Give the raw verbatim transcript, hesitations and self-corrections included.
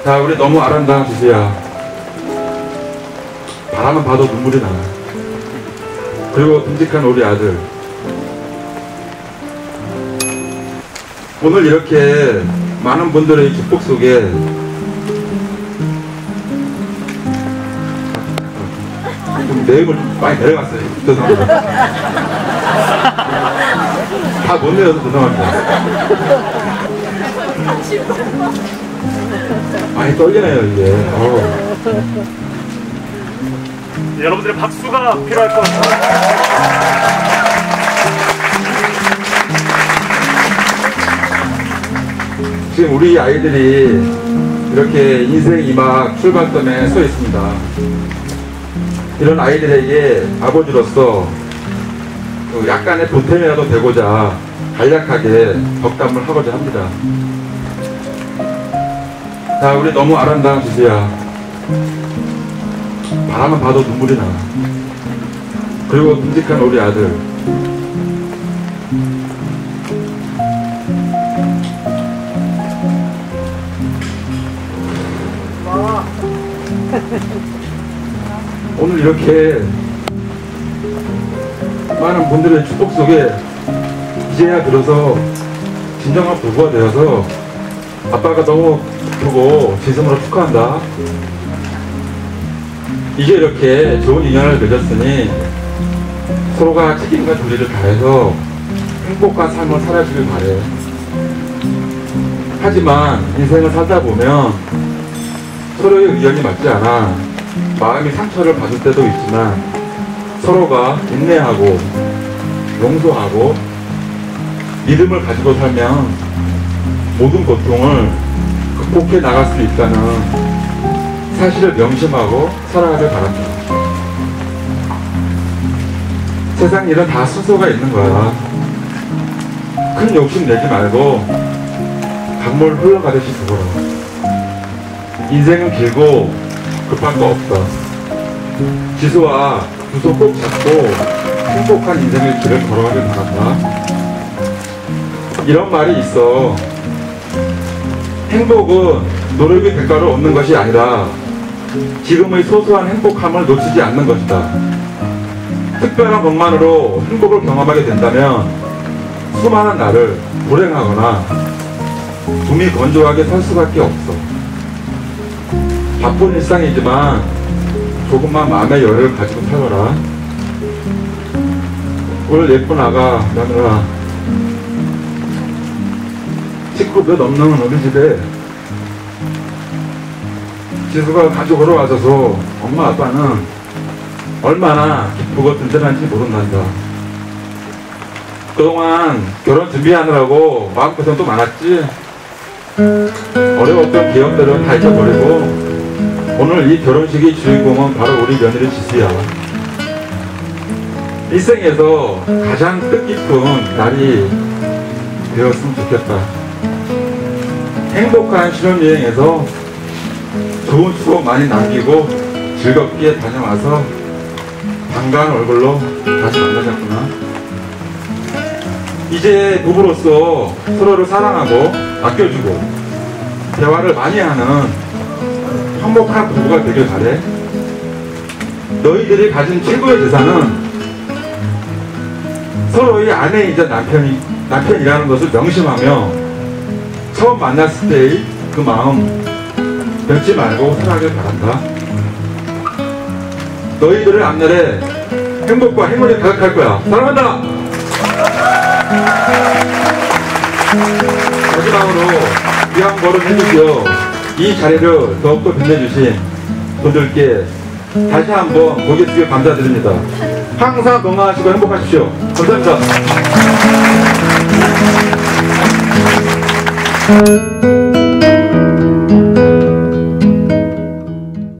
자, 우리 너무 아름다운 지수야. 바라만 봐도 눈물이 나. 그리고 듬직한 우리 아들. 오늘 이렇게 많은 분들의 축복 속에 좀 내용을 좀 많이 내려갔어요. 죄송합니다. 다 못 내려서 죄송합니다. 많이 떨리네요 이게. 어. 여러분들의 박수가 필요할 것 같아요. 지금 우리 아이들이 이렇게 인생 이막 출발점에 서 있습니다. 이런 아이들에게 아버지로서 약간의 보탬이라도 되고자 간략하게 덕담을 하고자 합니다. 자, 우리 너무 아름다운 지수야. 바라만 봐도 눈물이 나. 그리고 듬직한 우리 아들. 오늘 이렇게 많은 분들의 축복 속에 이제야 들어서 진정한 부부가 되어서 아빠가 너무 기쁘고 진심으로 축하한다. 이제 이렇게 좋은 인연을 맺었으니 서로가 책임과 도리를 다해서 행복한 삶을 살아주길 바래. 하지만 인생을 살다 보면 서로의 의견이 맞지 않아 마음이 상처를 받을 때도 있지만 서로가 인내하고 용서하고 믿음을 가지고 살면 모든 고통을 극복해 나갈 수 있다는 사실을 명심하고 살아가길 바랍니다. 세상 일은 다 순서가 있는 거야. 큰 욕심 내지 말고 강물 흘러가듯이 죽어라. 인생은 길고 급한 거 없다. 지수와 두 손 꼭 잡고 행복한 인생의 길을 걸어가길 바란다. 이런 말이 있어. 행복은 노력의 대가로 얻는 것이 아니라 지금의 소소한 행복함을 놓치지 않는 것이다. 특별한 것만으로 행복을 경험하게 된다면 수많은 날을 불행하거나 숨이 건조하게 살 수밖에 없어. 바쁜 일상이지만 조금만 마음의 여유를 가지고 살거라. 오늘 예쁜 아가 며느라 식구 몇 없는 우리 집에 지수가 가족으로 와줘서 엄마 아빠는 얼마나 기쁘고 든든한지 모른단다. 그동안 결혼 준비하느라고 마음고생도 많았지. 어려웠던 기억들은 다 잊어버리고 오늘 이 결혼식의 주인공은 바로 우리 며느리 지수야. 일생에서 가장 뜻깊은 날이 되었으면 좋겠다. 행복한 신혼여행에서 좋은 추억 많이 남기고 즐겁게 다녀와서 반가운 얼굴로 다시 만나자꾸나. 이제 부부로서 서로를 사랑하고 아껴주고 대화를 많이 하는 행복한 부부가 되길 바래. 너희들이 가진 최고의 재산은 서로의 아내이자 남편이, 남편이라는 것을 명심하며 처음 만났을 때의 그 마음 변치 말고 살아가길 바란다. 너희들의 앞날에 행복과 행운이 가득할 거야. 사랑한다. 마지막으로 귀한 걸음 해주시어 이 자리를 더욱더 빛내주신 분들께 다시 한번 고개 숙여 감사드립니다. 항상 건강하시고 행복하십시오. 감사합니다.